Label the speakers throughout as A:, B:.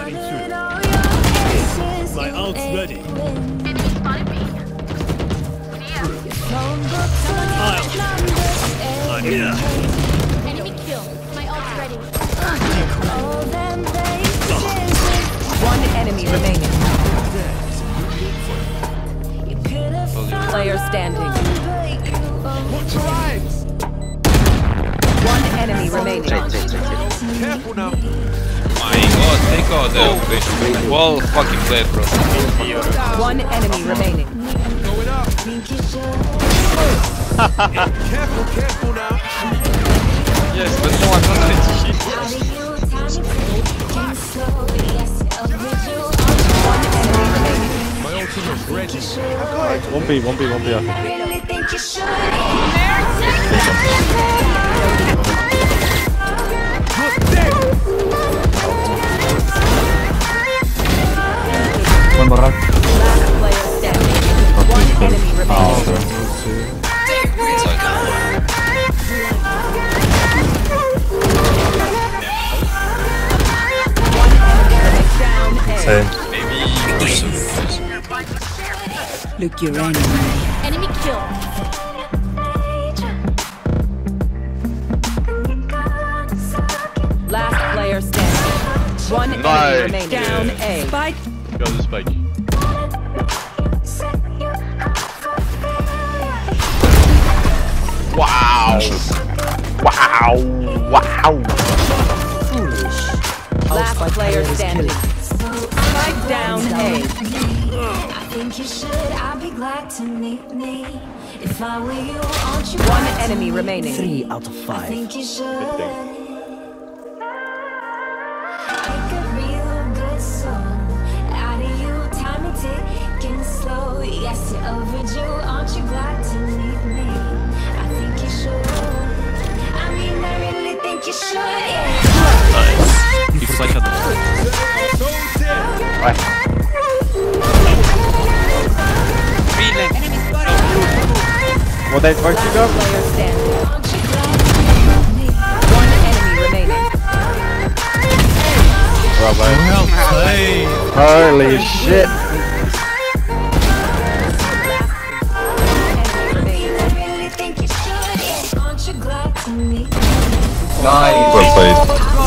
A: My ult's ready. I'm here.
B: Enemy kill. My ult's ready.
C: One enemy remaining. Player standing. One enemy remaining.
D: Careful now.
E: My god, take out the well fucking played, bro.
C: One enemy remaining.
D: Going up. Careful now.
E: Yes, but no one knows it.
C: One enemy remaining.
D: My ultimate's ready.
F: 1B, 1B, 1B.
G: One more.
C: Last player standing. One enemy remaining. One enemy down A.
G: Same.
C: Look your enemy.
B: Enemy kill.
C: Last player standing. One enemy remaining. Down A. Spike.
E: Go to spike.
G: Wow. Wow. Wow.
C: Last player standing. Spike down A.
H: I think you should. I'd be glad to meet me. If I were you, aren't you?
C: One enemy remaining.
A: 3 out of 5.
H: I think you should. Make a real good song out of you. Time is ticking slow. Yes, you're overdue. Aren't you glad to meet me? I think you should. I mean, I really think you should. Yeah.
A: Nice. You flash at them.
G: Right. Well, they where'd you go?
C: Player standing. One enemy remaining.
A: Well played.
G: Holy shit.
F: Nice.
G: Well played.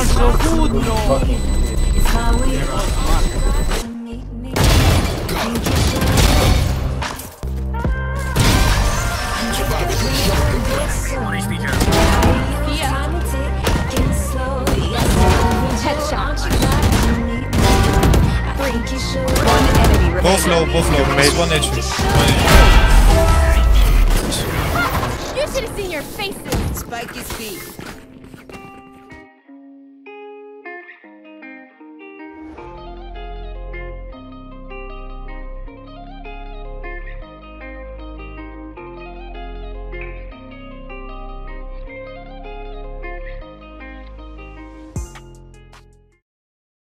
C: One enemy remaining.
A: Both low. Made 1 HP.
B: You should have seen your faces.
C: Spike is B.